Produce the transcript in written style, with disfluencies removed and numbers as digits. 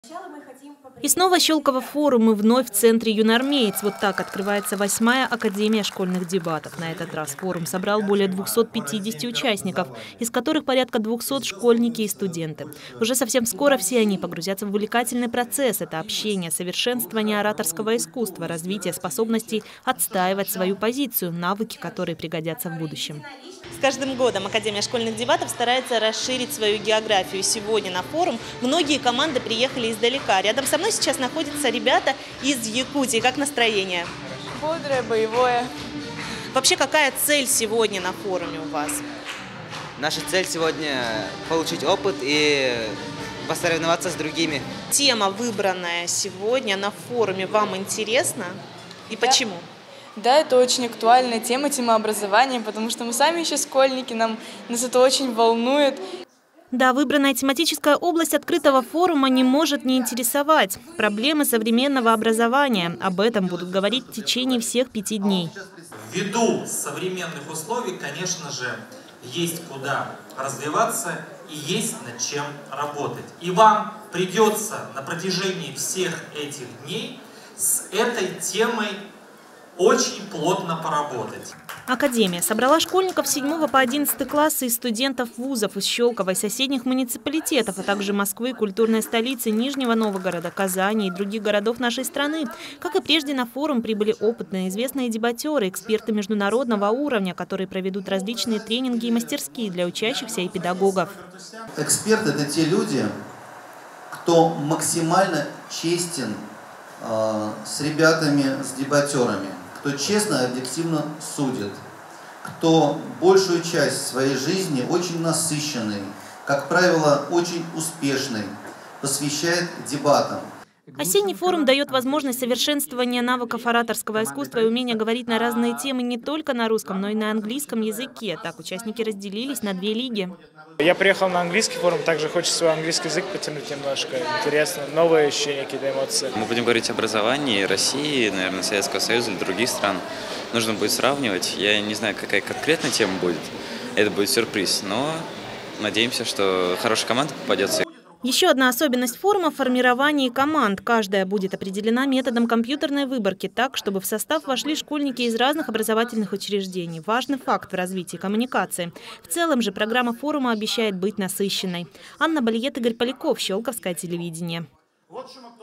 И снова Щелково форум, и вновь в центре «Юноармеец». Вот так открывается 8-я Академия школьных дебатов. На этот раз форум собрал более 250 участников, из которых порядка 200 школьники и студенты. Уже совсем скоро все они погрузятся в увлекательный процесс. Это общение, совершенствование ораторского искусства, развитие способностей отстаивать свою позицию, навыки, которые пригодятся в будущем. С каждым годом Академия школьных дебатов старается расширить свою географию. Сегодня на форум многие команды приехали издалека. Рядом со мной сейчас находятся ребята из Якутии. Как настроение? Бодрое, боевое. Вообще, какая цель сегодня на форуме у вас? Наша цель сегодня – получить опыт и посоревноваться с другими. Тема, выбранная сегодня на форуме, вам интересна? И почему? Да, это очень актуальная тема, тема образования, потому что мы сами еще школьники, нас это очень волнует. Да, выбранная тематическая область открытого форума не может не интересовать. Проблемы современного образования. Об этом будут говорить в течение всех 5 дней. Ввиду современных условий, конечно же, есть куда развиваться и есть над чем работать. И вам придется на протяжении всех этих дней с этой темой очень плотно поработать. Академия собрала школьников с 7 по 11 класса и студентов вузов из Щелково и соседних муниципалитетов, а также Москвы, культурной столицы, Нижнего Новгорода, Казани и других городов нашей страны. Как и прежде, на форум прибыли опытные, известные дебатёры, эксперты международного уровня, которые проведут различные тренинги и мастерские для учащихся и педагогов. Эксперты – это те люди, кто максимально честен с ребятами, с дебатёрами, кто честно, объективно судит, кто большую часть своей жизни очень насыщенной, как правило, очень успешной, посвящает дебатам. Осенний форум дает возможность совершенствования навыков ораторского искусства и умения говорить на разные темы не только на русском, но и на английском языке. Так участники разделились на 2 лиги. Я приехал на английский форум, также хочется свой английский язык потянуть немножко. Интересно, новые ощущения, какие-то эмоции. Мы будем говорить о образовании России, наверное, Советского Союза или других стран. Нужно будет сравнивать. Я не знаю, какая конкретная тема будет. Это будет сюрприз, но надеемся, что хорошая команда попадется. Еще одна особенность форума – формирование команд. Каждая будет определена методом компьютерной выборки так, чтобы в состав вошли школьники из разных образовательных учреждений. Важный факт в развитии коммуникации. В целом же программа форума обещает быть насыщенной. Анна Бальет, Игорь Поляков, Щелковское телевидение.